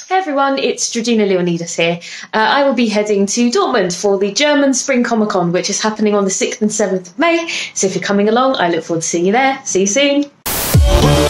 Hey everyone, it's Geogina Leonidas here. I will be heading to Dortmund for the German Spring Comic Con, which is happening on the 6th and 7th of May. So if you're coming along, I look forward to seeing you there. See you soon.